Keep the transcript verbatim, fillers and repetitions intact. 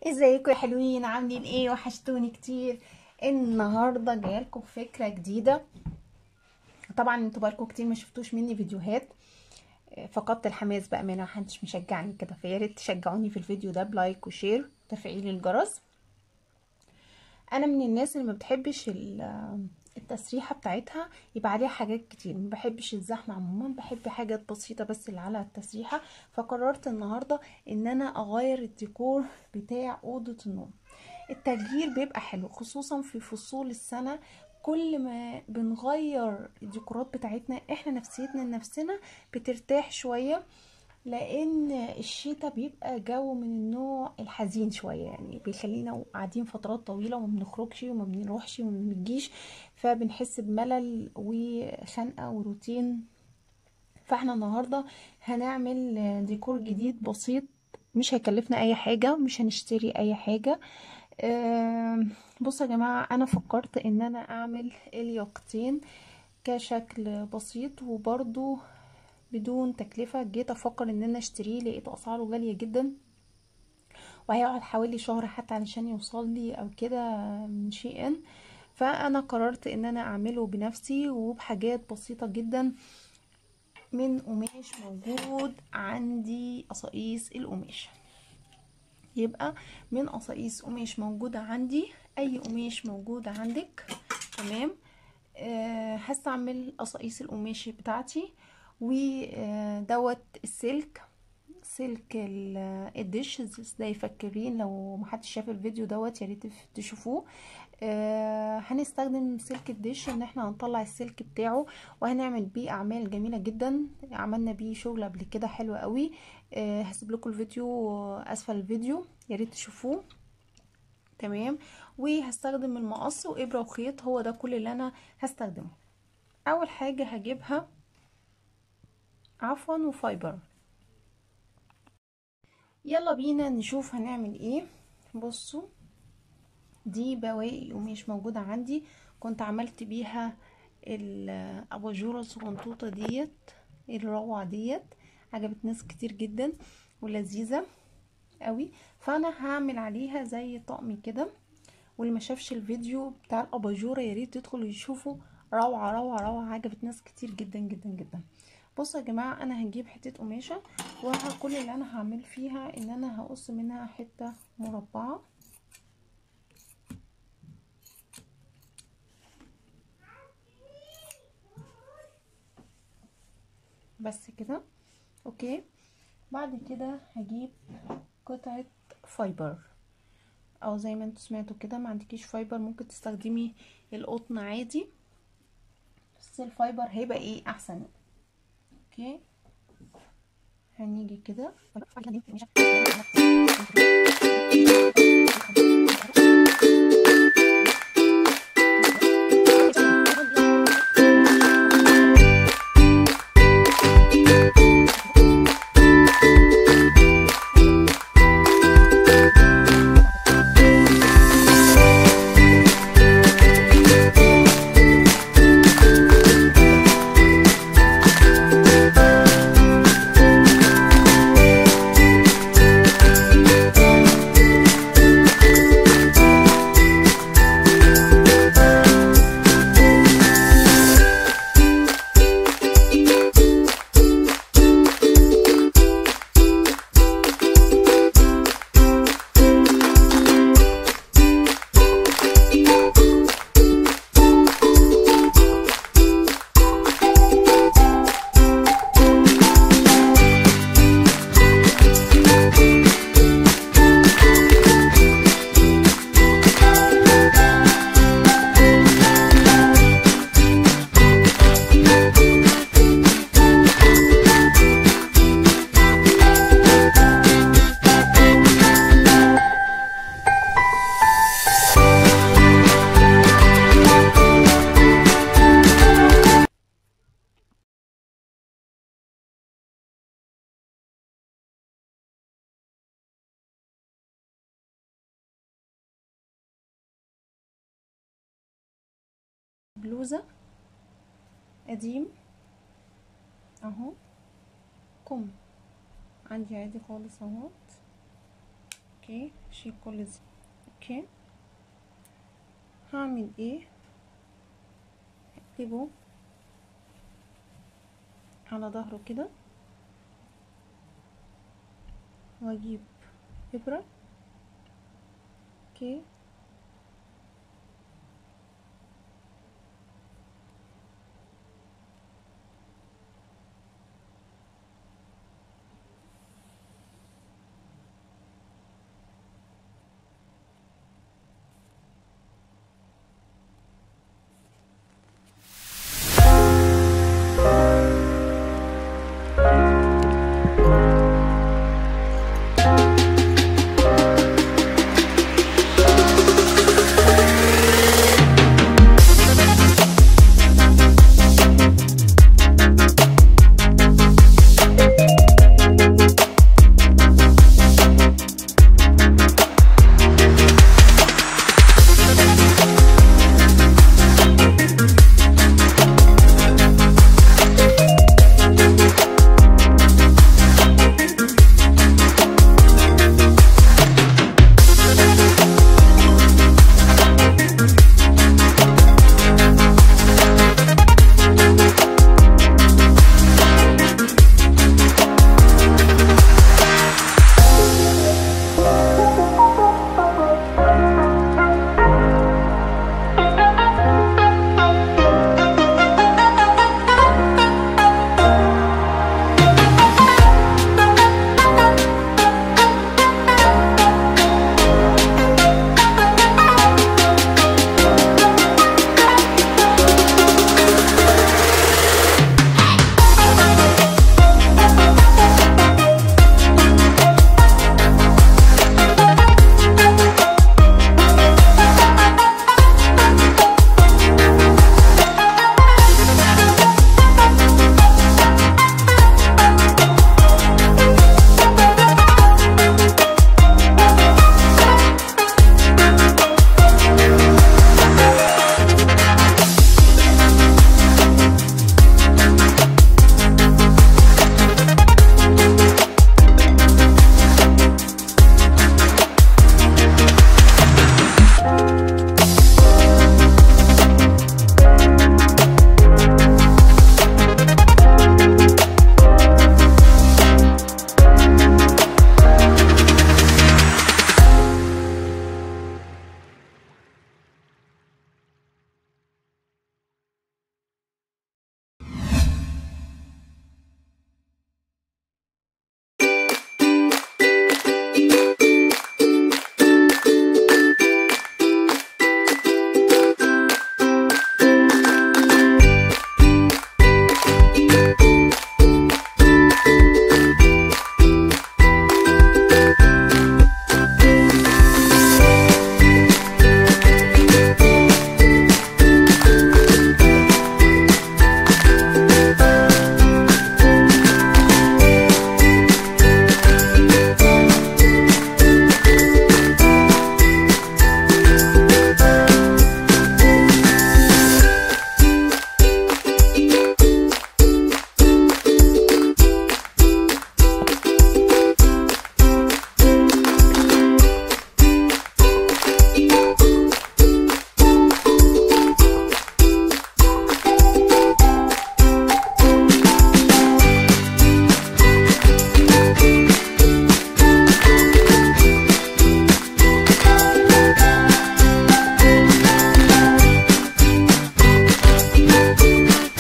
ازيكم يا حلوين؟ عاملين ايه؟ وحشتوني كتير. النهارده جايلكم فكره جديده. طبعا انتوا بقالكم كتير ما شفتوش مني فيديوهات. فقدت الحماس بامانه، محدش مشجعني كده، فيا ريت تشجعوني في الفيديو ده بلايك وشير وتفعيل الجرس. انا من الناس اللي ما بتحبش التسريحه بتاعتها يبقى عليها حاجات كتير، ما بحبش الزحمه عموما، بحب حاجات بسيطه بس اللي على التسريحه. فقررت النهارده ان انا اغير الديكور بتاع اوضه النوم. التغيير بيبقى حلو خصوصا في فصول السنه. كل ما بنغير الديكورات بتاعتنا احنا نفسيتنا لنفسنا بترتاح شويه، لان الشتاء بيبقى جو من النوع الحزين شويه، يعني بيخلينا قاعدين فترات طويله وما بنخرجش وما بنروحش وما بنجيش، فبنحس بملل وخنقه وروتين. فاحنا النهارده هنعمل ديكور جديد بسيط، مش هيكلفنا اي حاجه، مش هنشتري اي حاجه. أه بصوا يا جماعه، انا فكرت ان انا اعمل الياقتين كشكل بسيط وبرضو بدون تكلفة. جيت افكر ان انا اشتريه، لقيت اسعاره غالية جدا وهيقعد حوالي شهر حتى علشان يوصل لي او كده من شي ان. فانا قررت ان انا اعمله بنفسي وبحاجات بسيطة جدا من قماش موجود عندي، قصاقيس القماش. يبقى من قصاقيس قماش موجودة عندي، اي قماش موجود عندك تمام. أه هستعمل قصاقيس القماش بتاعتي ودوت السلك، سلك الدش زي فكرين. لو محدش شاف الفيديو دوت يا ريت تشوفوه. آه هنستخدم سلك الدش ان احنا هنطلع السلك بتاعه وهنعمل بيه اعمال جميله جدا. عملنا بيه شغل قبل كده حلو قوي. آه هسيب لكم الفيديو اسفل الفيديو، يا ريت تشوفوه. تمام. وهستخدم المقص وابره وخيط، هو ده كل اللي انا هستخدمه. اول حاجه هجيبها عفوا وفايبر. يلا بينا نشوف هنعمل ايه. بصوا، دي بواقي قماش موجودة عندي، كنت عملت بيها الاباجورة الصغنطوطة ديت الروعة ديت، عجبت ناس كتير جدا ولذيذة قوي. فانا هعمل عليها زي طقم كده، واللي ما شافش الفيديو بتاع الاباجورة يا ريت تدخلوا يشوفوا. روعة روعة روعة، عجبت ناس كتير جدا جدا جدا. بصوا يا جماعة، انا هجيب حتة قماشة وكل اللي انا هعمل فيها ان انا هقص منها حتة مربعة بس كده. اوكي، بعد كده هجيب قطعة فايبر، او زي ما انتوا سمعتوا كده، ما عندكيش فايبر ممكن تستخدمي القطن عادي، بس الفايبر هيبقى ايه احسن. اوكي، هنيجي كده بلوزة قديم اهو، كم عندي عادي خالص اهوت. اوكي شيل كل زي. اوكي هعمل ايه، هقلبه على ظهره كده واجيب ابرة. اوكي